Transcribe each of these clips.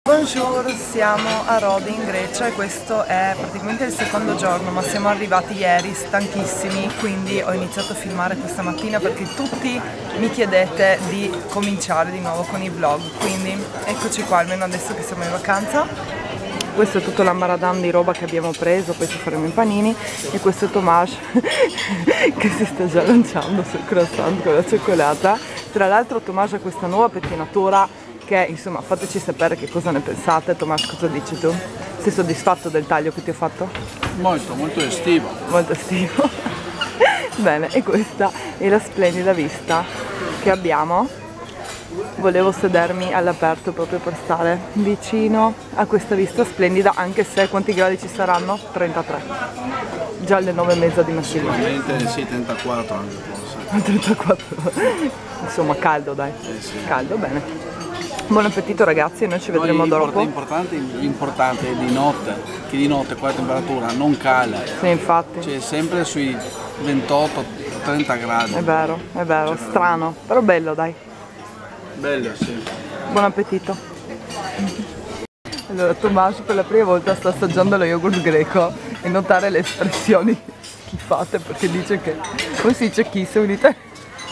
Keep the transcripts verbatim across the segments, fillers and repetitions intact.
Bonjour, siamo a Rodi in Grecia e questo è praticamente il secondo giorno, ma siamo arrivati ieri stanchissimi, quindi ho iniziato a filmare questa mattina perché tutti mi chiedete di cominciare di nuovo con i vlog, quindi eccoci qua, almeno adesso che siamo in vacanza. Questo è tutto l'ambaradam di roba che abbiamo preso, poi ci faremo i panini, e questo è Tomas che si sta già lanciando sul croissant con la cioccolata. Tra l'altro Tomas ha questa nuova pettinatura che, insomma, fateci sapere che cosa ne pensate. Tomas, cosa dici tu? Sei soddisfatto del taglio che ti ho fatto? Molto, molto estivo. Molto estivo. Bene, e questa è la splendida vista che abbiamo. Volevo sedermi all'aperto proprio per stare vicino a questa vista splendida, anche se quanti gradi ci saranno? trentatré. Già alle nove e mezza di mattina. Sicuramente sì, trentaquattro anche forse. trentaquattro. Insomma, caldo dai. Eh sì. Caldo, bene. Buon appetito ragazzi, e noi ci vedremo Poi dopo. L'importante, l'importante è di notte, che di notte qua la temperatura non cala. Sì, infatti. Cioè sempre sui ventotto trenta gradi. È vero, è vero, strano, però bello dai. Bello, sì. Buon appetito. Allora Tomas per la prima volta sta assaggiando lo yogurt greco e notare le espressioni schifate, perché dice che, come si dice kiss in italiano?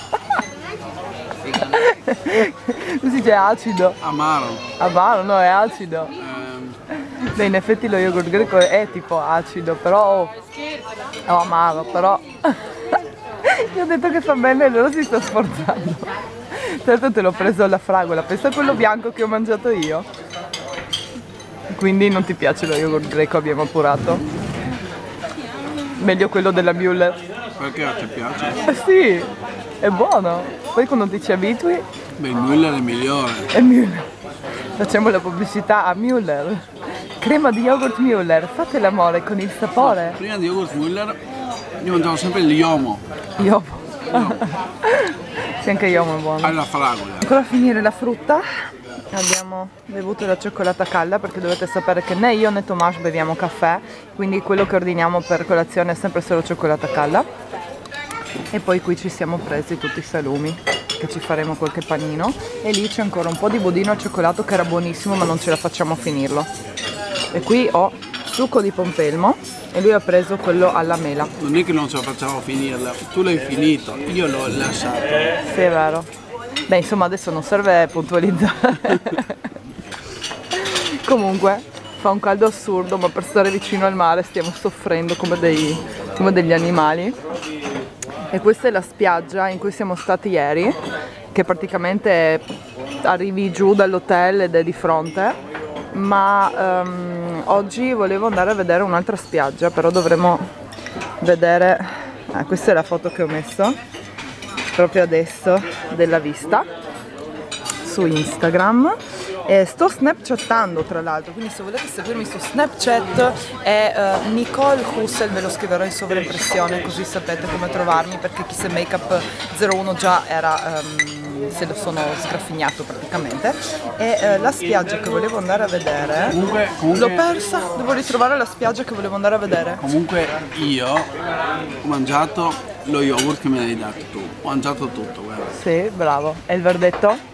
Come si dice acido? Amaro. Amaro, no, è acido. Ehm, Beh, in effetti lo yogurt greco è tipo acido, però oh, è amaro, però gli ho detto che fa bene e loro si sta sforzando. Certo te l'ho preso alla fragola, pensa a quello bianco che ho mangiato io. Quindi non ti piace lo yogurt greco, abbiamo appurato. Meglio quello della Müller. perché a te piace? Eh sì, è buono. Poi quando ti ci abitui... Beh, il Müller è migliore. È Müller. Facciamo la pubblicità a Müller. Crema di yogurt Müller, fate l'amore con il sapore. Prima di yogurt Müller io mangiavo sempre l'Iomo. Iomo. Sì, anche Iomo è buono. Alla fragola. Ancora a finire la frutta. Abbiamo bevuto la cioccolata calda, perché dovete sapere che né io né Tomas beviamo caffè, quindi quello che ordiniamo per colazione è sempre solo cioccolata calda. E poi qui ci siamo presi tutti i salumi, che ci faremo qualche panino, e lì c'è ancora un po' di budino al cioccolato che era buonissimo, ma non ce la facciamo a finirlo. E qui ho succo di pompelmo e lui ha preso quello alla mela. Non è che non ce la facciamo a finirla, tu l'hai finito, io l'ho lasciato. Sì, è vero. Beh, insomma, adesso non serve puntualizzare. Comunque fa un caldo assurdo, ma per stare vicino al mare stiamo soffrendo come, dei, come degli animali. E questa è la spiaggia in cui siamo stati ieri, che praticamente arrivi giù dall'hotel ed è di fronte, ma um, oggi volevo andare a vedere un'altra spiaggia, però dovremo vedere, eh, questa è la foto che ho messo proprio adesso della vista su Instagram. E sto snapchattando tra l'altro, quindi se volete seguirmi su Snapchat è uh, Nicole Hussel, ve lo scriverò in sovraimpressione così sapete come trovarmi, perché Kiss and Makeup zero uno già era, um, se lo sono sgraffignato praticamente. E uh, la spiaggia che volevo andare a vedere, Comunque, comunque, l'ho persa, devo ritrovare la spiaggia che volevo andare a vedere. Comunque io ho mangiato lo yogurt che me l'hai dato tu, ho mangiato tutto, guarda. Sì, bravo. E il verdetto?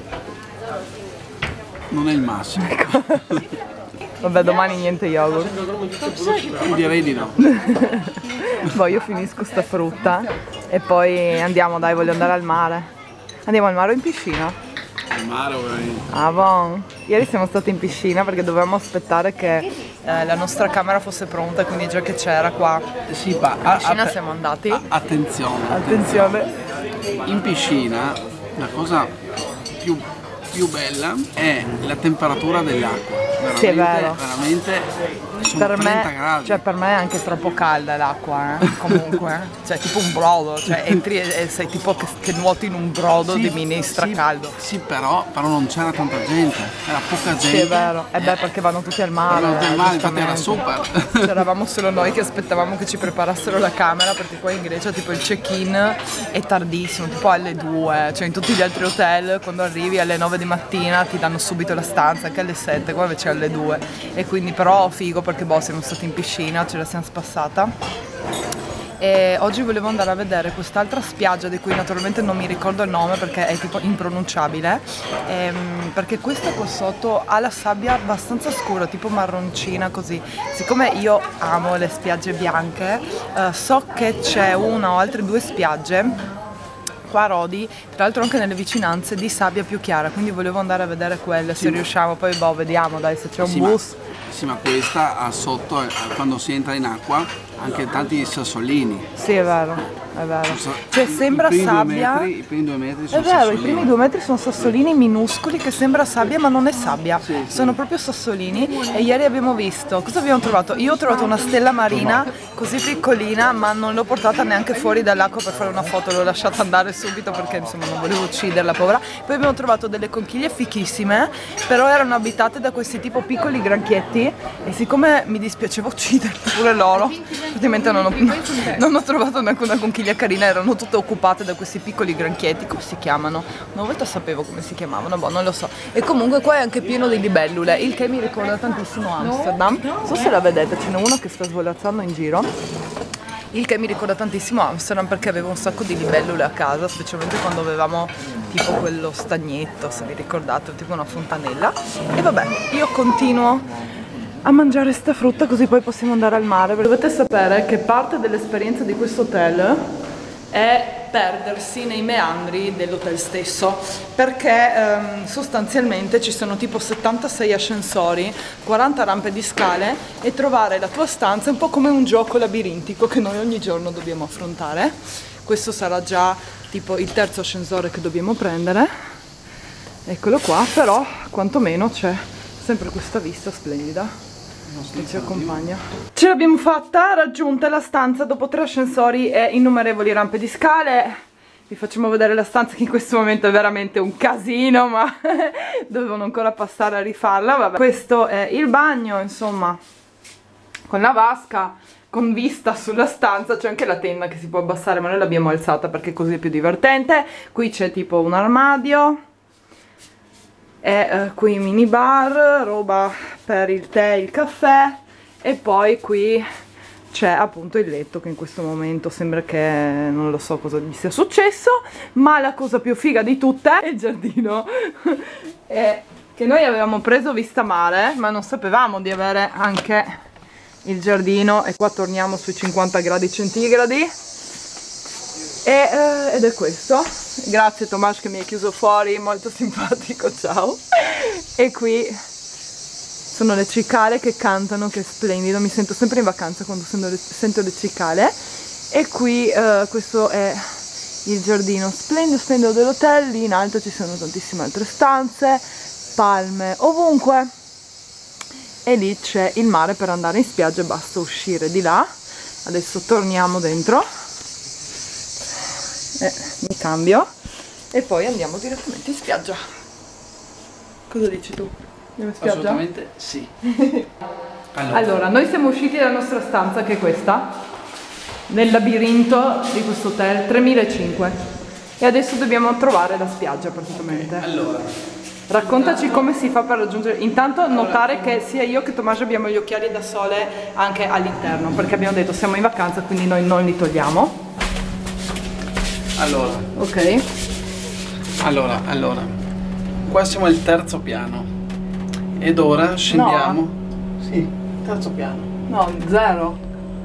Non è il massimo. Vabbè, domani niente yogurt. Direi di no. Poi io finisco sta frutta e poi andiamo, dai, voglio andare al mare. Andiamo al mare o in piscina? Il mare ovviamente. Ah, bon. Ieri siamo stati in piscina perché dovevamo aspettare che eh, la nostra camera fosse pronta, quindi già che c'era qua Sì, ma in piscina siamo andati. a- attenzione, Attenzione. in piscina la cosa più, più bella è la temperatura dell'acqua. Veramente, Sì, è vero. veramente sono Per trenta me, gradi. cioè per me è anche troppo calda l'acqua, eh? Comunque, cioè tipo un brodo, cioè entri e, e sei tipo che, che nuoti in un brodo Sì, di minestra sì, caldo. Sì, però, però non c'era tanta gente, era poca gente. Sì, è vero, e beh, perché vanno tutti al mare. Vanno tutti al mare, infatti era giustamente. C'eravamo solo noi che aspettavamo che ci preparassero la camera, perché qua in Grecia tipo il check-in è tardissimo, tipo alle due, cioè in tutti gli altri hotel quando arrivi alle nove di mattina ti danno subito la stanza, anche alle sette, qua invece alle due. E quindi però figo perché boh, siamo stati in piscina, ce la siamo spassata. e oggi volevo andare a vedere quest'altra spiaggia di cui naturalmente non mi ricordo il nome perché è tipo impronunciabile, ehm, perché questa qua sotto ha la sabbia abbastanza scura, tipo marroncina così. Siccome io amo le spiagge bianche, eh, so che c'è una o altre due spiagge qua a Rodi, tra l'altro anche nelle vicinanze, di sabbia più chiara, quindi volevo andare a vedere quelle, se sì. riusciamo, poi boh, vediamo dai se c'è un sì, bus. Ma, sì, ma questa ha sotto, quando si entra in acqua, anche tanti sassolini. Sì, è vero, è vero. Cioè sembra I sabbia. Metri, I primi due metri sono È vero, sassolini. i primi due metri sono sassolini minuscoli che sembra sabbia ma non è sabbia, sì, sono sì. proprio sassolini. E ieri abbiamo visto, cosa abbiamo trovato? Io ho trovato una stella marina così piccolina ma non l'ho portata neanche fuori dall'acqua per fare una foto, l'ho lasciata andare subito perché insomma non volevo ucciderla, povera. Poi abbiamo trovato delle conchiglie fichissime, però erano abitate da questi tipo piccoli granchietti e siccome mi dispiaceva ucciderli pure loro, praticamente non ho, non ho trovato neanche una conchiglia carina, erano tutte occupate da questi piccoli granchietti. Come si chiamano? Una volta sapevo come si chiamavano, boh, non lo so. E comunque qua è anche pieno di libellule, il che mi ricorda tantissimo Amsterdam. Non so se la vedete, ce n'è uno che sta svolazzando in giro, il che mi ricorda tantissimo Amsterdam perché avevo un sacco di libellule a casa, specialmente quando avevamo tipo quello stagnetto, se vi ricordate, tipo una fontanella. E vabbè, io continuo a mangiare sta frutta così poi possiamo andare al mare. Dovete sapere che parte dell'esperienza di questo hotel è perdersi nei meandri dell'hotel stesso, perché ehm, sostanzialmente ci sono tipo settantasei ascensori, quaranta rampe di scale e trovare la tua stanza è un po' come un gioco labirintico che noi ogni giorno dobbiamo affrontare. Questo sarà già tipo il terzo ascensore che dobbiamo prendere, eccolo qua, però quantomeno c'è sempre questa vista splendida che ci accompagna. Ce l'abbiamo fatta, raggiunta la stanza dopo tre ascensori e innumerevoli rampe di scale. Vi facciamo vedere la stanza che in questo momento è veramente un casino, ma dovevano ancora passare a rifarla. Vabbè. Questo è il bagno, insomma, con la vasca, con vista sulla stanza. C'è anche la tenda che si può abbassare, ma noi l'abbiamo alzata perché così è più divertente. Qui c'è tipo un armadio e uh, qui mini bar, roba per il tè e il caffè, e poi qui c'è appunto il letto che in questo momento sembra che non lo so cosa gli sia successo, ma la cosa più figa di tutte è il giardino è che noi avevamo preso vista mare ma non sapevamo di avere anche il giardino, e qua torniamo sui cinquanta gradi centigradi. E, eh, ed è questo. Grazie Tomas che mi hai chiuso fuori, molto simpatico, ciao. E qui sono le cicale che cantano, che è splendido, mi sento sempre in vacanza quando sento le, sento le cicale. E qui eh, questo è il giardino splendido, splendido dell'hotel. Lì in alto ci sono tantissime altre stanze, palme ovunque, e lì c'è il mare per andare in spiaggia, basta uscire di là. Adesso torniamo dentro. Eh, mi cambio e poi andiamo direttamente in spiaggia. Cosa dici tu? Andiamo in spiaggia? Assolutamente sì. Allora. allora, noi siamo usciti dalla nostra stanza, che è questa, nel labirinto di questo hotel, tremilacinquecento, e adesso dobbiamo trovare la spiaggia praticamente. Okay, allora, raccontaci come si fa per raggiungere. Intanto notare che sia io che Tommaso abbiamo gli occhiali da sole anche all'interno, perché abbiamo detto siamo in vacanza, quindi noi non li togliamo. Allora, ok. Allora, allora, qua siamo al terzo piano ed ora scendiamo. No. Sì, terzo piano. No, zero.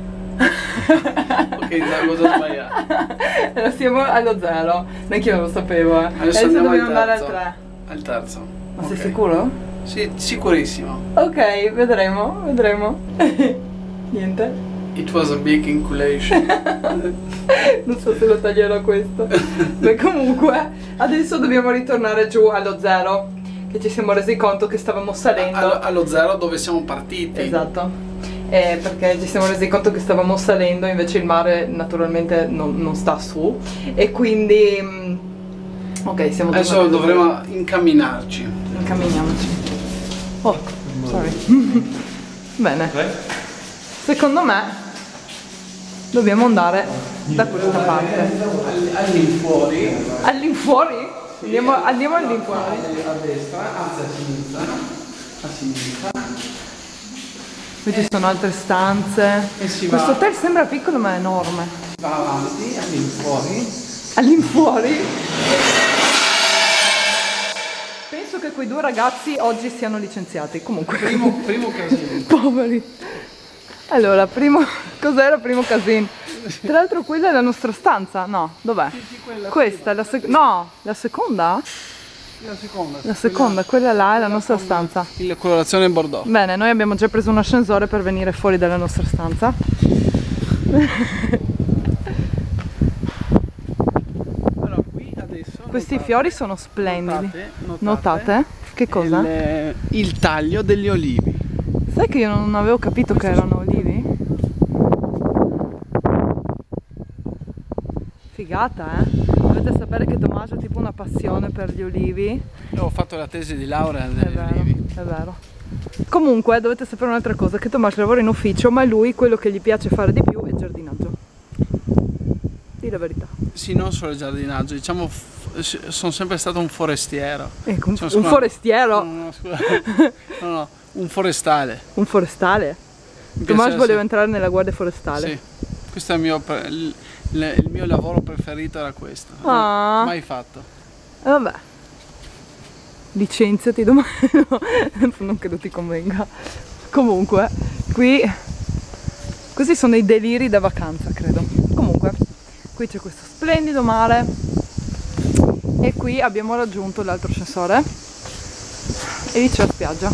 Ok, zero, cosa ho sbagliato? Siamo allo zero, neanche io non lo sapevo. Eh. Adesso, Adesso andiamo dobbiamo al andare al terzo. tre. Al terzo. Ma Okay. sei sicuro? Sì, sicurissimo. Ok, vedremo, vedremo. Niente. It was a big inculation. Non so se lo taglierò questo. Beh, comunque adesso dobbiamo ritornare giù allo zero, che ci siamo resi conto che stavamo salendo. Allo, allo zero dove siamo partiti. Esatto. Eh, perché ci siamo resi conto che stavamo salendo, invece il mare naturalmente non, non sta su, e quindi mh, ok, siamo adesso tornati. dovremo incamminarci. Incamminiamoci. Oh, sorry. Bene. Secondo me dobbiamo andare da questa parte. All'infuori. All'infuori? Sì, andiamo, andiamo all'infuori. A destra, anzi a sinistra. A sinistra. Qui ci sono altre stanze. E si Questo va. hotel sembra piccolo ma è enorme. Va avanti, all'infuori. All'infuori? Penso che quei due ragazzi oggi siano licenziati. Comunque. Primo, primo casino. Poveri. Allora, primo. Cos'era primo casino? Tra l'altro quella è la nostra stanza. No, dov'è? Sì, sì, quella Questa è la seconda. No, la seconda? La seconda. La seconda, quella, quella là è la nostra stanza. La colorazione Bordeaux. Bene, noi abbiamo già preso un ascensore per venire fuori dalla nostra stanza. Allora, qui adesso Questi notate, fiori sono splendidi. Notate? Notate, Notate? Che cosa? Il, il taglio degli olivi. Sai che io non avevo capito che erano olivi? Figata, eh? Dovete sapere che Tommaso ha tipo una passione per gli olivi. Io ho fatto la tesi di laurea È degli vero, olivi. è vero. Comunque dovete sapere un'altra cosa, che Tommaso lavora in ufficio, ma lui quello che gli piace fare di più è giardinaggio. Dì la verità. Sì, non solo il giardinaggio, diciamo f- sono sempre stato un forestiero. Ecco, un, Cioè, un scusa, forestiero? No, no, scusa. No, no, un forestale. Un forestale? Mi Tommaso piace voleva essere- entrare nella guardia forestale. Sì, questo è il mio, pre- il, il- il mio lavoro preferito, era questo. Ah. Mai fatto. E vabbè. Licenziati domani. No, non credo ti convenga. Comunque, qui questi sono i deliri da vacanza, credo. Comunque, qui c'è questo splendido mare e qui abbiamo raggiunto l'altro ascensore e lì c'è la spiaggia.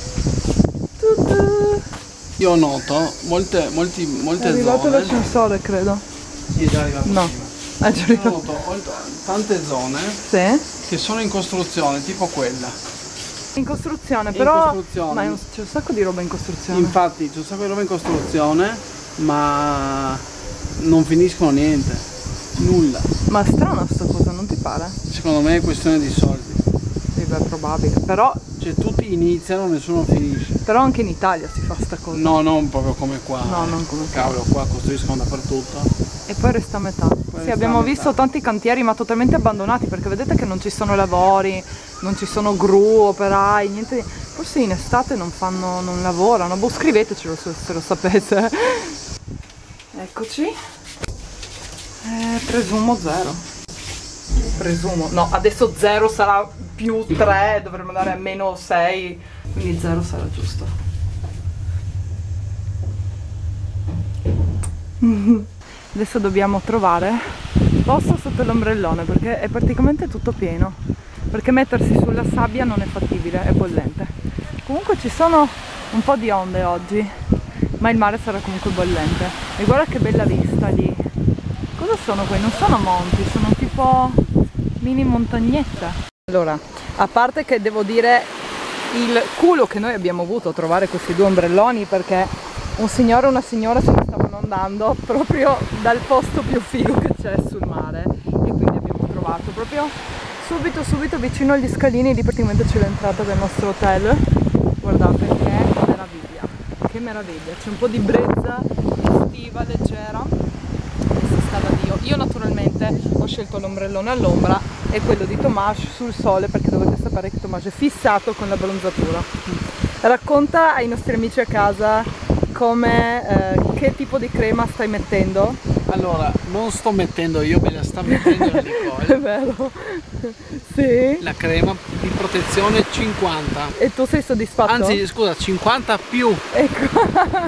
Tu-tu. Io noto molte, molti, È molte arrivato zone. l'ascensore, credo. Sì, è già arrivato No, prima. è già Io arrivato. noto molto- tante zone Sì. che sono in costruzione, tipo quella. In costruzione, In però. costruzione. Ma c'è un sacco di roba in costruzione. Infatti c'è un sacco di roba in costruzione, ma non finiscono niente, nulla. Ma è strana sta cosa, non ti pare? Secondo me è questione di soldi. Sì, beh, probabile. Però, Cioè tutti iniziano, nessuno finisce. però anche in Italia si fa sta cosa. No, non proprio come qua. No, eh. non come qua. Cavolo, qua costruiscono dappertutto. E poi resta a metà. resta Sì, abbiamo a metà. visto tanti cantieri ma totalmente abbandonati perché vedete che non ci sono lavori, non ci sono gru, operai, niente. Forse in estate non fanno, non lavorano. Boh, scrivetecelo se, se lo sapete. Eccoci. Eh, presumo zero. Presumo. No, adesso zero sarà più tre, dovremmo andare a meno sei, quindi zero sarà giusto. Adesso dobbiamo trovare posto sotto l'ombrellone perché è praticamente tutto pieno, perché mettersi sulla sabbia non è fattibile, è bollente. Comunque ci sono un po' di onde oggi, ma il mare sarà comunque bollente. E guarda che bella vista lì. Cosa sono quei? Non sono monti, sono tipo mini montagnette. Allora, a parte che devo dire il culo che noi abbiamo avuto a trovare questi due ombrelloni, perché un signore e una signora se ne stavano andando proprio dal posto più figo che c'è sul mare e quindi abbiamo trovato proprio subito subito vicino agli scalini, lì praticamente c'è l'entrata del nostro hotel. Guardate che meraviglia, che meraviglia, c'è un po' di brezza estiva leggera e si sta da Dio. Io naturalmente ho scelto l'ombrellone all'ombra e quello di Tommaso sul sole, perché dovete sapere che Tommaso è fissato con la bronzatura. Racconta ai nostri amici a casa come, eh, che tipo di crema stai mettendo. Allora, non sto mettendo io, me la sta mettendo la È Nicole. vero? Sì. La crema di protezione cinquanta. E tu sei soddisfatto? Anzi, scusa, cinquanta più. Ecco.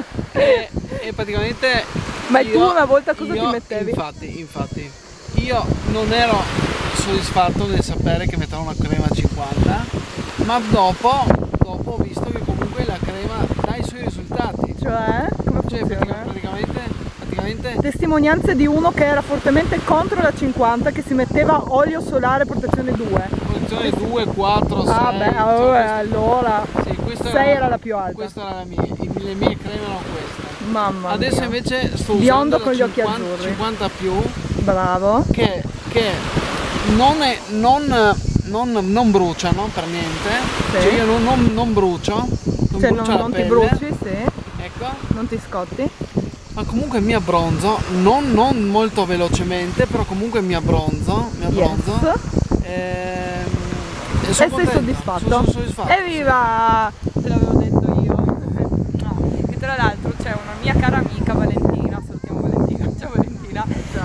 E, e praticamente. Ma io, tu una volta cosa io, ti mettevi? Infatti, infatti, io non ero soddisfatto nel sapere che mettevo una crema cinquanta, ma dopo, dopo ho visto che comunque la crema dà i suoi risultati. Cioè? Come Cioè, funziona? praticamente, praticamente Testimonianze di uno che era fortemente contro la cinquanta, che si metteva olio solare protezione due. posizione due, quattro, sei. Ah beh, oh, eh, allora Sì, questa sei era la più alta. Questa era la mia, i- le mie creme erano queste. Mamma Adesso mia. invece sto Biondo usando con la gli occhi cinquanta, azzurri. cinquanta più, Bravo. che, che non, è, non, non, non bruciano per niente. Sì. Cioè io non, non, non brucio, non Cioè non, brucio la non ti pelle. bruci, sì. Ecco. Non ti scotti. Ma comunque mi abbronzo, non, non molto velocemente, però comunque mi abbronzo, mi abbronzo. Yes. Ehm, E sono sei contento, soddisfatto? Sono, sono soddisfatto. Evviva! Te l'avevo detto io. No. E tra l'altro c'è una mia cara amica Valentina, salutiamo Valentina, ciao Valentina,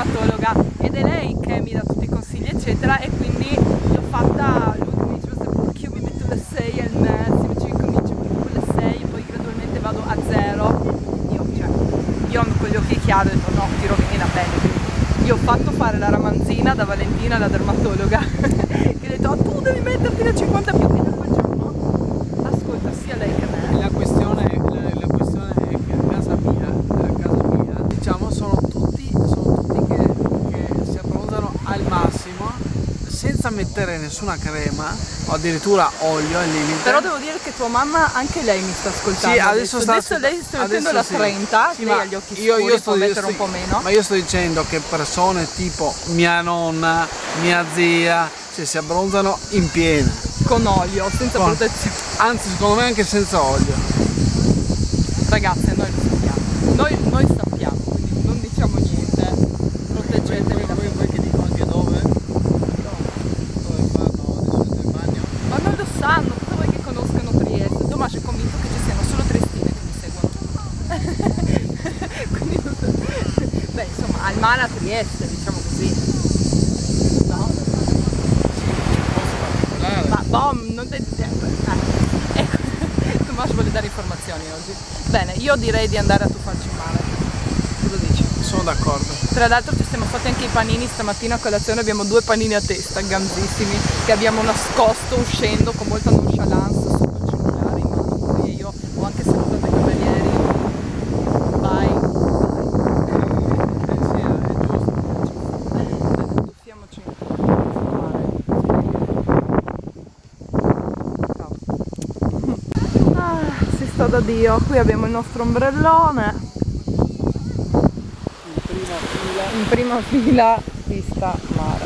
dermatologa ed è lei che mi dà tutti i consigli eccetera, e quindi l'ho fatta, lui mi dice perché io mi metto le sei al massimo, ci comincio con le sei e poi gradualmente vado a zero. Io, cioè, io con gli occhi chiari ho detto no, ti rovini la pelle. Io ho fatto fare la ramanzina da Valentina, la dermatologa, che ha detto oh, tu devi metterti le cinquanta più, e da quel giorno ascolta sia lei che me. La questione, la, la questione è che a casa mia, a casa mia diciamo sono tutti, sono tutti che, che si abbronzano al massimo senza mettere nessuna crema o addirittura olio al limite. Però devo dire che tua mamma, anche lei mi sta ascoltando. Sì, adesso, adesso, sta, adesso lei sta mettendo la sì. trenta, sì, lei ma ha gli occhi scuri, io, io sto, può mettere sto, un po' meno. Ma io sto dicendo che persone tipo mia nonna, mia zia, cioè, si abbronzano in piena. Con olio, senza Con, protezione. Anzi, secondo me anche senza olio. Ragazze, noi lo sappiamo. Noi, noi sappiamo, quindi non diciamo niente. Proteggetevi da voi, voi che dicono anche dove? Dove fanno adesso il bagno? Ma non lo sanno, tutti voi che conoscono Trieste. Tommaso è convinto che ci siano solo triestine che mi seguono. Quindi, beh, insomma, al mare a Trieste, diciamo così. No? Ma boh, non te... eh, ecco, Tommaso vuole dare informazioni oggi. Bene, io direi di andare a tuffarci in mare. Cosa dici? Sono d'accordo. Tra l'altro ci siamo fatti anche i panini stamattina a colazione, abbiamo due panini a testa, gamsissimi, che abbiamo nascosto uscendo con molta nonchalance sotto il cellulare in mano, così io ho anche salutato i camerieri. Bye. Eh sì, è giusto. Bene, tuffiamoci. Ah, si sta da Dio, qui abbiamo il nostro ombrellone. In prima fila. In prima fila vista mare.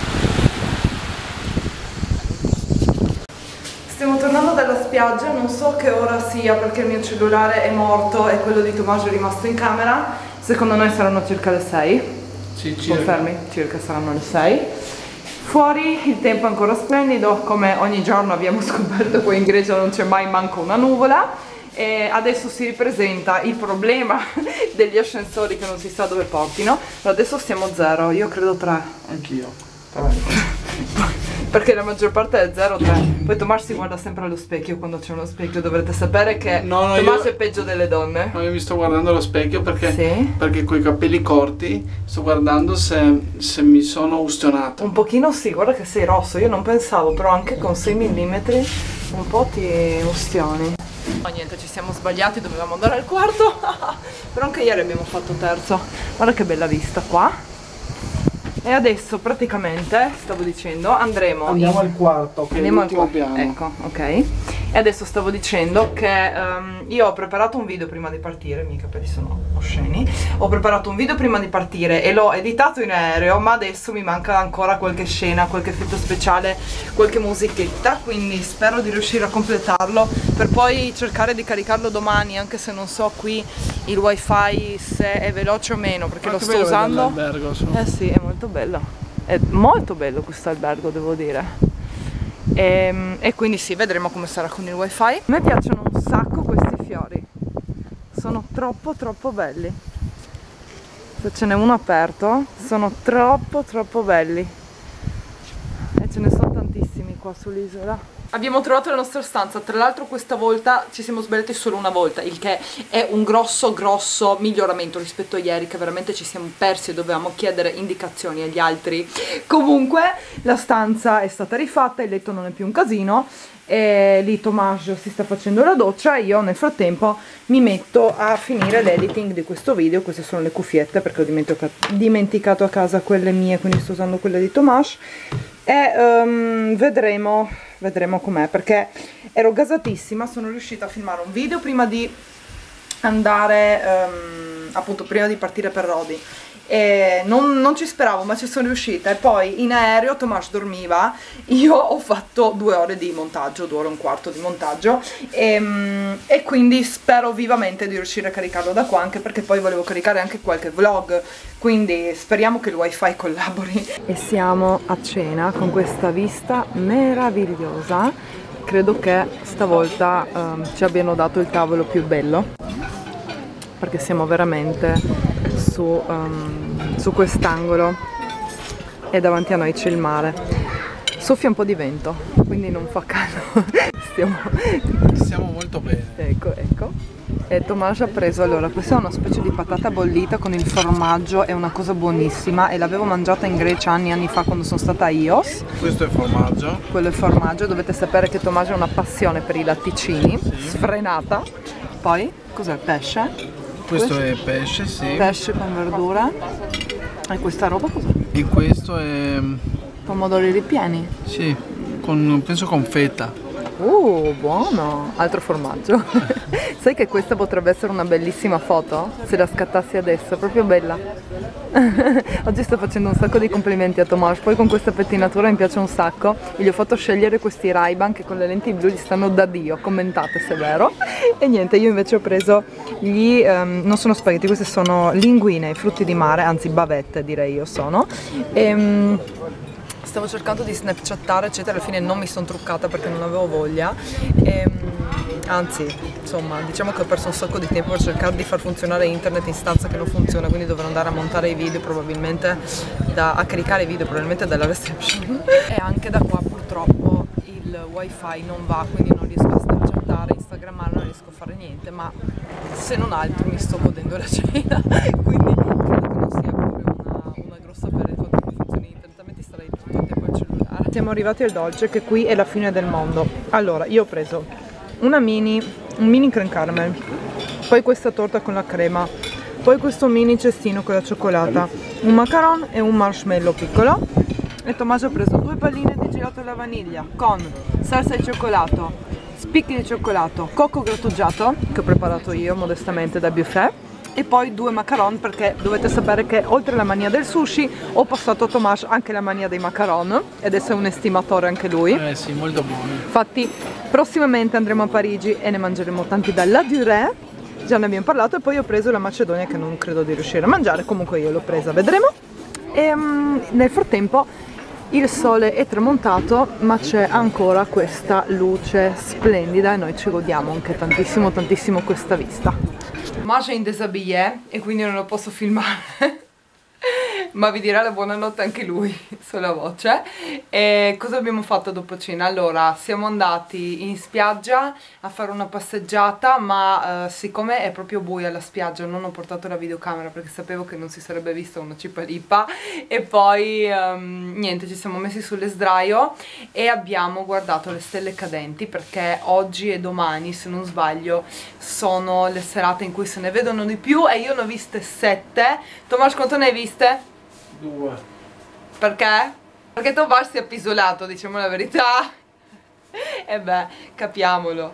Stiamo tornando dalla spiaggia, non so che ora sia perché il mio cellulare è morto e quello di Tommaso è rimasto in camera. Secondo noi saranno circa le sei. Sì, circa. Confermi? Circa saranno le sei. Fuori il tempo è ancora splendido, come ogni giorno abbiamo scoperto, qui in Grecia non c'è mai manco una nuvola. E adesso si ripresenta il problema degli ascensori che non si sa dove portino. Adesso siamo zero, io credo tre. Anch'io. Perché la maggior parte è zero tre. Poi Tommaso si guarda sempre allo specchio quando c'è uno specchio. Dovrete sapere che no, no, Tommaso io... è peggio delle donne. No, io mi sto guardando allo specchio perché, sì? perché con i capelli corti sto guardando se, se mi sono ustionato. Un pochino sì, guarda che sei rosso. Io non pensavo, però anche con sei millimetri un po' ti ustioni. No, niente, ci siamo sbagliati, dovevamo andare al quarto. Però anche ieri abbiamo fatto terzo. Guarda che bella vista qua. E adesso praticamente, stavo dicendo, andremo Andiamo in... al quarto, che Andiamo è l'ultimo al piano. Ecco, ok. E adesso stavo dicendo che um, io ho preparato un video prima di partire, i miei capelli sono osceni. Ho preparato un video prima di partire e l'ho editato in aereo, ma adesso mi manca ancora qualche scena, qualche effetto speciale, qualche musichetta, quindi spero di riuscire a completarlo per poi cercare di caricarlo domani, anche se non so qui il wifi se è veloce o meno, perché lo sto usando. Eh sì, è molto bello, è molto bello questo albergo, devo dire. E, e quindi sì, vedremo come sarà con il wifi. A me piacciono un sacco questi fiori, sono troppo troppo belli. Se ce n'è uno aperto, sono troppo troppo belli. E ce ne sono tantissimi qua sull'isola. Abbiamo trovato la nostra stanza, tra l'altro questa volta ci siamo sbagliati solo una volta, il che è un grosso grosso miglioramento rispetto a ieri, che veramente ci siamo persi e dovevamo chiedere indicazioni agli altri. Comunque la stanza è stata rifatta, il letto non è più un casino e lì Tommaso si sta facendo la doccia e io nel frattempo mi metto a finire l'editing di questo video. Queste sono le cuffiette perché ho dimenticato, dimenticato a casa quelle mie, quindi sto usando quelle di Tommaso e um, vedremo vedremo com'è, perché ero gasatissima, sono riuscita a filmare un video prima di andare um, appunto prima di partire per Rodi e non, non ci speravo, ma ci sono riuscita. E poi in aereo Tommaso dormiva, io ho fatto due ore di montaggio, due ore e un quarto di montaggio e, e quindi spero vivamente di riuscire a caricarlo da qua, anche perché poi volevo caricare anche qualche vlog, quindi speriamo che il wifi collabori. E siamo a cena con questa vista meravigliosa. Credo che stavolta um, ci abbiano dato il tavolo più bello, perché siamo veramente su, um, su quest'angolo e davanti a noi c'è il mare. Soffia un po' di vento, quindi non fa caldo. Stiamo... Stiamo molto bene. Ecco, ecco. E Tommaso ha preso, allora, questa è una specie di patata bollita con il formaggio, è una cosa buonissima e l'avevo mangiata in Grecia anni e anni fa quando sono stata a Ios. Questo è formaggio. Quello è formaggio, dovete sapere che Tommaso ha una passione per i latticini, sì. Sfrenata. Poi, cos'è? Pesce? Questo, questo è pesce, sì. Pesce con verdura. E questa roba cos'è? E questo è... pomodori ripieni? Sì, con, penso con feta. Uh, buono! Altro formaggio. Sai che questa potrebbe essere una bellissima foto? Se la scattassi adesso, proprio bella. Oggi sto facendo un sacco di complimenti a Tommaso, poi con questa pettinatura mi piace un sacco. E gli ho fatto scegliere questi Ray-Ban che con le lenti blu gli stanno da Dio, commentate se è vero. E niente, io invece ho preso gli, um, non sono spaghetti, queste sono linguine, frutti di mare, anzi bavette direi io sono. E, um, stavo cercando di snapchattare eccetera, alla fine non mi sono truccata perché non avevo voglia. E, anzi, insomma, diciamo che ho perso un sacco di tempo per cercare di far funzionare internet in stanza che non funziona, quindi dovrò andare a montare i video probabilmente, da, a caricare i video probabilmente dalla reception. E anche da qua purtroppo il wifi non va, quindi non riesco a snapchattare, instagrammare, non riesco a fare niente, ma se non altro mi sto godendo la cena, quindi credo che non sia proprio una, una grossa perdita il fatto che non funzioni internet, altrimenti starei tutto il tempo al cellulare. Siamo arrivati al dolce, che qui è la fine del mondo. Allora, io ho preso una mini, un mini creme caramel, poi questa torta con la crema, poi questo mini cestino con la cioccolata, un macaron e un marshmallow piccolo. E Tommaso ha preso due palline di gelato alla vaniglia con salsa di cioccolato, spicchi di cioccolato, cocco grattugiato che ho preparato io modestamente da buffet, e poi due macaron, perché dovete sapere che oltre alla mania del sushi ho passato a Tommaso anche la mania dei macaron ed è un estimatore anche lui. Eh sì, molto buoni. Infatti prossimamente andremo a Parigi e ne mangeremo tanti dalla Durée, già ne abbiamo parlato, e poi ho preso la Macedonia che non credo di riuscire a mangiare, comunque io l'ho presa, vedremo. E um, nel frattempo il sole è tramontato, ma c'è ancora questa luce splendida e noi ci godiamo anche tantissimo tantissimo questa vista. Tommaso è in déshabillé e quindi non lo posso filmare ma vi dirà la buonanotte anche lui sulla voce. E cosa abbiamo fatto dopo cena? Allora, siamo andati in spiaggia a fare una passeggiata, ma eh, siccome è proprio buia la spiaggia non ho portato la videocamera perché sapevo che non si sarebbe vista una cipalipa. E poi um, niente, ci siamo messi sulle sdraio e abbiamo guardato le stelle cadenti, perché oggi e domani, se non sbaglio, sono le serate in cui se ne vedono di più e io ne ho viste sette. Tommaso, quanto ne hai viste? Due. Perché? Perché Tommaso si è appisolato, diciamo la verità. E beh, capiamolo.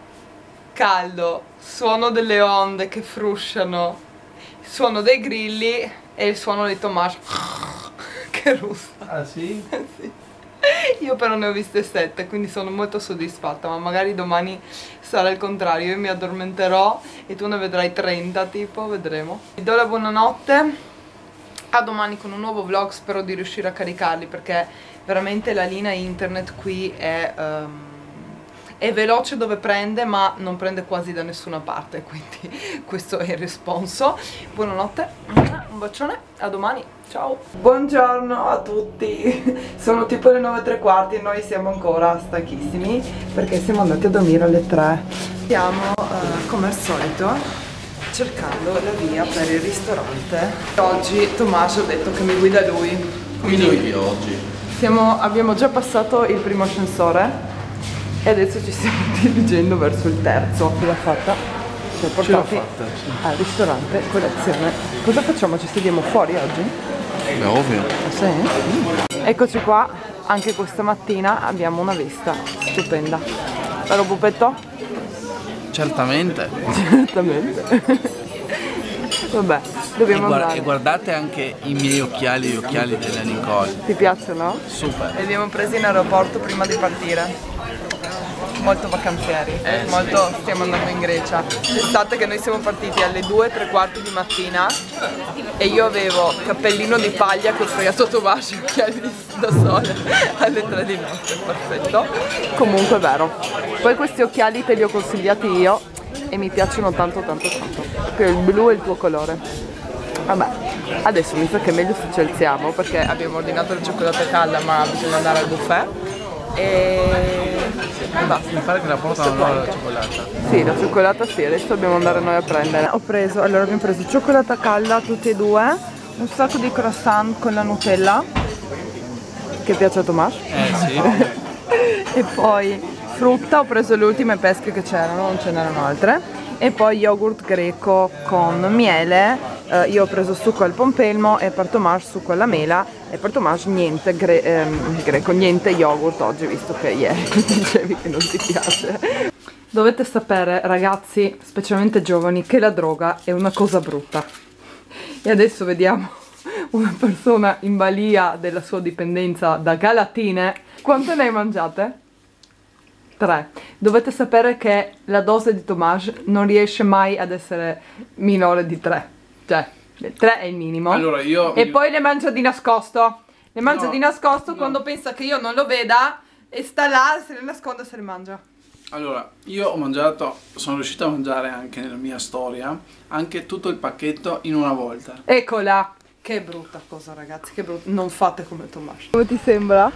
Caldo, suono delle onde che frusciano, suono dei grilli e il suono di Tommaso che russa. Ah sì? Sì. Io però ne ho viste sette, quindi sono molto soddisfatta, ma magari domani sarà il contrario, io mi addormenterò e tu ne vedrai trenta tipo, vedremo. Vi do la buonanotte. A domani con un nuovo vlog, spero di riuscire a caricarli perché veramente la linea internet qui è, um, è veloce dove prende, ma non prende quasi da nessuna parte, quindi questo è il responso. Buonanotte, un bacione, a domani, ciao! Buongiorno a tutti, sono tipo le nove e tre quarti e noi siamo ancora stanchissimi perché siamo andati a dormire alle tre. Siamo uh, come al solito cercando la via per il ristorante. Oggi Tommaso ha detto che mi guida lui. Guido io oggi. Siamo, abbiamo già passato il primo ascensore e adesso ci stiamo dirigendo verso il terzo. Ce l'ha fatta? Ci ha portati fatta, sì. Al ristorante colazione. Cosa facciamo? Ci sediamo fuori oggi? Beh, ovvio. Ah, sì? Mm. Eccoci qua, anche questa mattina abbiamo una vista stupenda. Vero pupetto? Certamente. Certamente. Vabbè, dobbiamo e, guarda, andare. E guardate anche i miei occhiali e gli occhiali della Nicole. Ti piacciono? Super. Li abbiamo presi in aeroporto prima di partire. Molto vacanzieri, eh, molto sì. Stiamo andando in Grecia. L'estate che noi siamo partiti alle due e tre quarti di mattina e io avevo cappellino di paglia che ho fregato Tommaso e occhiali da sole alle tre di notte, perfetto. Comunque è vero. Poi questi occhiali te li ho consigliati io e mi piacciono tanto tanto tanto, perché il blu è il tuo colore. Vabbè, adesso mi sa che è meglio se ci alziamo perché abbiamo ordinato la cioccolata calda ma bisogna andare al buffet e, e basta. Mi pare che la portano loro la cioccolata. Sì, la cioccolata sì, adesso dobbiamo andare noi a prendere. Ho preso, allora abbiamo preso cioccolata calda tutti e due, un sacco di croissant con la Nutella, che piace a Tomas. Eh sì. E poi frutta, ho preso le ultime pesche che c'erano, non ce n'erano altre. E poi yogurt greco con miele, eh, io ho preso succo al pompelmo e per Tomas succo alla mela e per Tomas niente gre ehm, greco, niente yogurt oggi visto che ieri dicevi che non ti piace. Dovete sapere ragazzi, specialmente giovani, che la droga è una cosa brutta e adesso vediamo una persona in balia della sua dipendenza da galatine. Quante ne hai mangiate? tre. Dovete sapere che la dose di Tomas non riesce mai ad essere minore di tre. Cioè, tre è il minimo. Allora io... E poi le mangia di nascosto. Le mangia No, di nascosto no. quando pensa che io non lo veda e sta là, se le nasconde e se le mangia. Allora, io ho mangiato, sono riuscito a mangiare anche nella mia storia, anche tutto il pacchetto in una volta. Eccola! Che brutta cosa ragazzi, che brutta. Non fate come Tomas. Come ti sembra?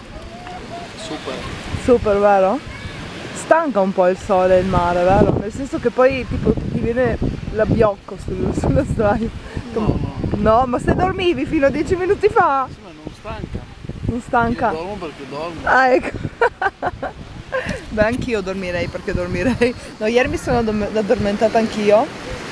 Super. Super, vero? Stanca un po' il sole e il mare, vero? Nel senso che poi tipo ti viene l'abbiocco sul, sulla strada. No, no, ma se dormivi fino a dieci minuti fa? sì, ma non stanca. Non stanca? Io dormo perché dormo. Ah, ecco. Beh, anch'io dormirei perché dormirei. No, ieri mi sono addormentata anch'io.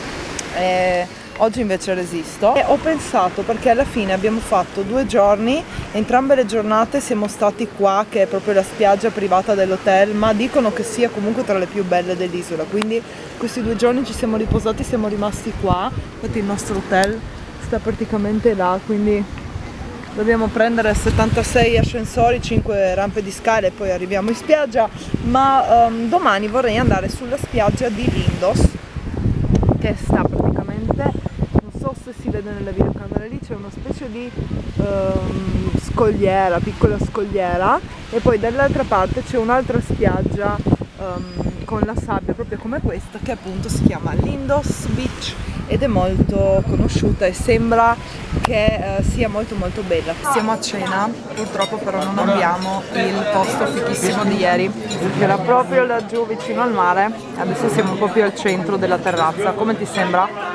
E oggi invece resisto. E ho pensato, perché alla fine abbiamo fatto due giorni, entrambe le giornate siamo stati qua, che è proprio la spiaggia privata dell'hotel, ma dicono che sia comunque tra le più belle dell'isola, quindi questi due giorni ci siamo riposati, siamo rimasti qua. Infatti il nostro hotel sta praticamente là, quindi dobbiamo prendere settantasei ascensori, cinque rampe di scale e poi arriviamo in spiaggia, ma um, domani vorrei andare sulla spiaggia di Lindos, che sta praticamente, non so se si vede nella videocamera lì, c'è una specie di um, scogliera, piccola scogliera, e poi dall'altra parte c'è un'altra spiaggia um, con la sabbia proprio come questa, che appunto si chiama Lindos Beach ed è molto conosciuta e sembra che uh, sia molto molto bella. Siamo a cena, purtroppo però non abbiamo il posto fichissimo di ieri, che era proprio laggiù vicino al mare. Adesso siamo proprio al centro della terrazza. Come ti sembra?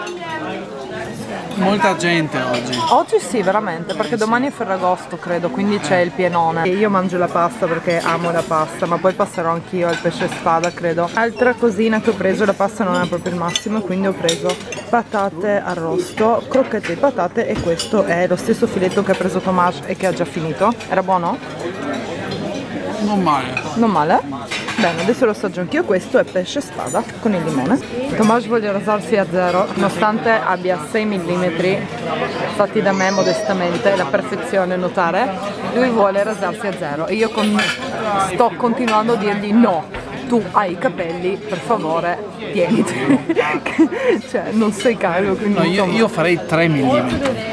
Molta gente oggi. Oggi sì, veramente, perché domani è Ferragosto credo, quindi c'è il pienone. E io mangio la pasta perché amo la pasta, ma poi passerò anch'io al pesce spada credo. Altra cosina che ho preso, la pasta non è proprio il massimo, quindi ho preso patate arrosto, crocchette di patate, e questo è lo stesso filetto che ha preso Tomas e che ha già finito. Era buono? Non male. Non male? Bene, adesso lo assaggio anch'io. Questo è pesce spada con il limone. Tomas vuole rasarsi a zero, nonostante abbia sei millimetri fatti da me modestamente, la perfezione notare. Lui vuole rasarsi a zero e io con... sto continuando a dirgli no, tu hai i capelli, per favore tieniti. Cioè non sei carico, quindi No, io, io farei tre millimetri.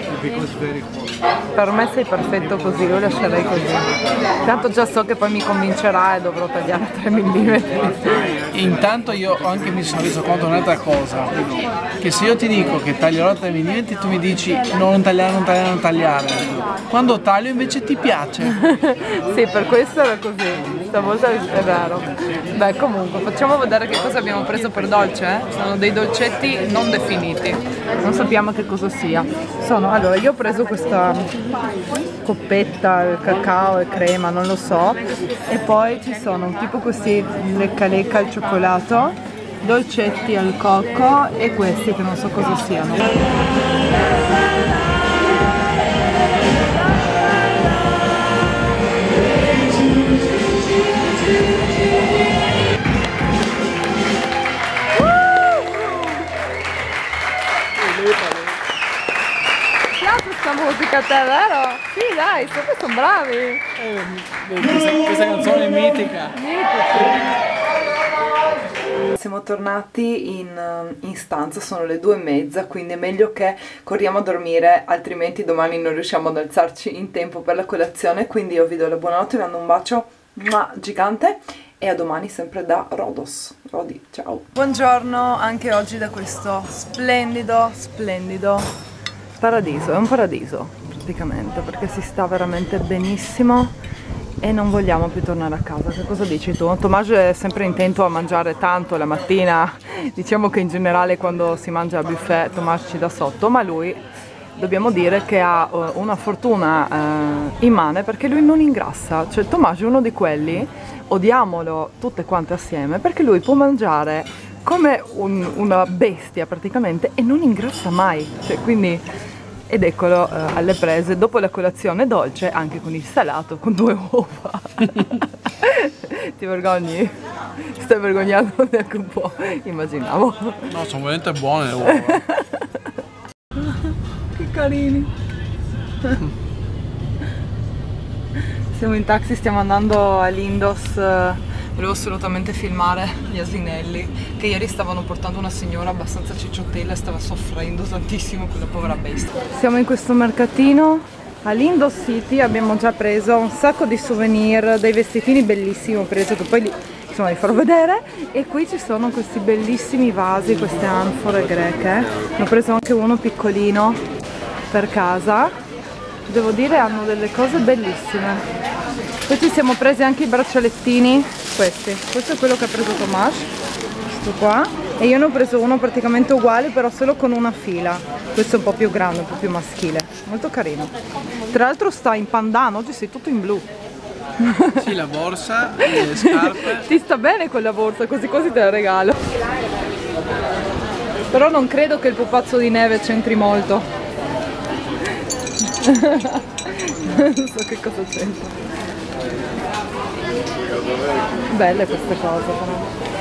per me sei perfetto così, lo lascerei così. Tanto già so che poi mi convincerà e dovrò tagliare tre millimetri. Intanto io anche mi sono reso conto di un'altra cosa, che se io ti dico che taglierò tre millimetri tu mi dici no, non tagliare, non tagliare, non tagliare. Quando taglio invece ti piace. Sì, per questo era così, stavolta è vero. Beh, comunque facciamo vedere che cosa abbiamo preso per dolce, eh? Sono dei dolcetti non definiti, non sappiamo che cosa sia. Sono, allora io ho preso questa coppetta, il cacao e crema, non lo so, e poi ci sono tipo questi lecca lecca al cioccolato, dolcetti al cocco e questi che non so cosa siano. Musica a te, vero? Sì, dai, proprio sono bravi. Eh, questa, questa canzone è mitica. Siamo tornati in, in stanza, sono le due e mezza, quindi è meglio che corriamo a dormire, altrimenti domani non riusciamo ad alzarci in tempo per la colazione. Quindi io vi do la buonanotte, vi mando un bacio gigante e a domani sempre da Rodos. Rodi, ciao. Buongiorno anche oggi da questo splendido, splendido paradiso, è un paradiso praticamente, perché si sta veramente benissimo e non vogliamo più tornare a casa. Che cosa dici tu? Tommaso è sempre intento a mangiare tanto la mattina, diciamo che in generale quando si mangia a buffet Tommaso ci dà sotto, ma lui dobbiamo dire che ha uh, una fortuna uh, immane, perché lui non ingrassa. Cioè Tommaso è uno di quelli, odiamolo tutte quante assieme, perché lui può mangiare come un, una bestia praticamente e non ingrassa mai, cioè, quindi, ed eccolo uh, alle prese dopo la colazione dolce anche con il salato, con due uova. Ti vergogni? Stai vergognando neanche un po', immaginavo. No, sono veramente buone le uova. Che carini. Siamo in taxi, stiamo andando a Lindos. Volevo assolutamente filmare gli asinelli, che ieri stavano portando una signora abbastanza cicciottella e stava soffrendo tantissimo quella povera bestia. Siamo in questo mercatino a Lindos City, abbiamo già preso un sacco di souvenir, dei vestitini bellissimi ho preso, che poi li, insomma, li farò vedere, e qui ci sono questi bellissimi vasi, queste anfore greche. Ne ho preso anche uno piccolino per casa, devo dire hanno delle cose bellissime. Poi ci siamo presi anche i braccialettini, questi, questo è quello che ha preso Tommaso, questo qua, e io ne ho preso uno praticamente uguale però solo con una fila, questo è un po' più grande, un po' più maschile, molto carino. Tra l'altro sta in pandano, oggi sei tutto in blu. Sì, la borsa, le scarpe. Ti sta bene quella borsa, così così te la regalo. Però non credo che il pupazzo di neve c'entri molto. Non so che cosa c'entra. Belle queste cose però.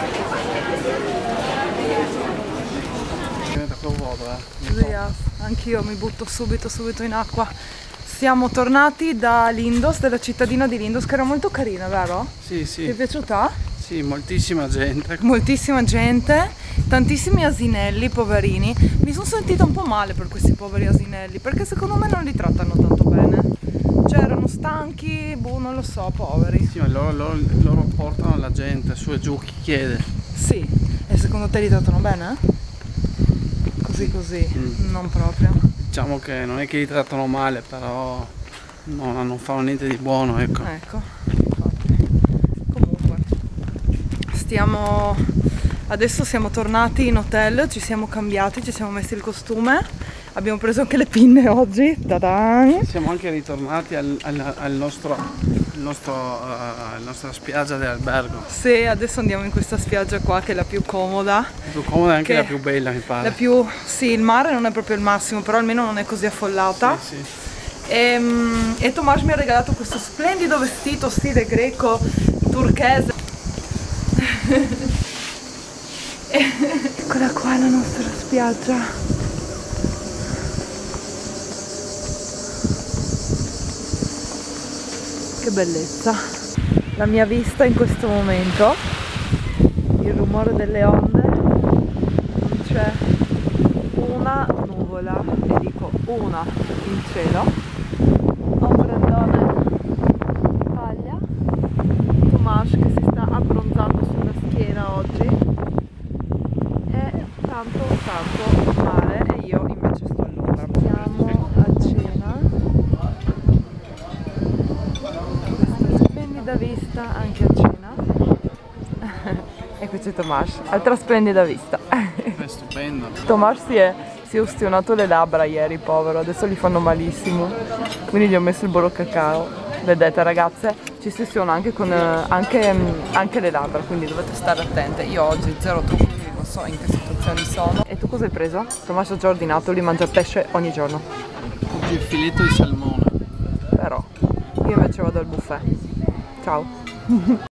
Anch'io mi butto subito subito in acqua. Siamo tornati da Lindos, della cittadina di Lindos, che era molto carina, vero? Sì, sì. Ti è piaciuta? Sì, moltissima gente. Moltissima gente, tantissimi asinelli, poverini. Mi sono sentita un po' male per questi poveri asinelli, perché secondo me non li trattano tanto bene. Cioè erano stanchi, boh, non lo so, poveri. Sì, ma loro, loro, loro portano la gente su e giù, chi chiede. Sì, e secondo te li trattano bene? Così così, mm. Non proprio. Diciamo che non è che li trattano male, però non, non fanno niente di buono, ecco. Ecco, infatti. Comunque, stiamo... Adesso siamo tornati in hotel, ci siamo cambiati, ci siamo messi il costume, abbiamo preso anche le pinne oggi, ta-da! Siamo anche ritornati al, al, al nostro, al nostro, uh, alla nostra spiaggia dell'albergo. Sì, adesso andiamo in questa spiaggia qua che è la più comoda. La più comoda e anche la più bella, mi pare. La più, sì, il mare non è proprio il massimo, però almeno non è così affollata. Sì, sì. E, e Tommaso mi ha regalato questo splendido vestito stile greco, turchese. Eccola qua la nostra spiaggia. Che bellezza. La mia vista in questo momento, il rumore delle onde, non c'è una nuvola, e dico una in cielo, ombrellone di paglia, Tommaso che si sta abbronzando sulla schiena oggi, tanto tanto mare, e io invece sto all'ombra. Siamo a cena, questa splendida vista anche a cena. E qui c'è Tommaso, altra splendida vista. È stupendo. Tommaso si è, si è ustionato le labbra ieri, povero, adesso gli fanno malissimo, quindi gli ho messo il burro cacao. Vedete ragazze, ci si ustiona anche, con, anche, anche le labbra, quindi dovete stare attente. Io oggi zero trucchi, non so in che situazioni sono. E tu cosa hai preso? Tommaso ha già ordinato, lui mangia pesce ogni giorno. Oggi il filetto di salmone. Però io invece vado al buffet. Ciao.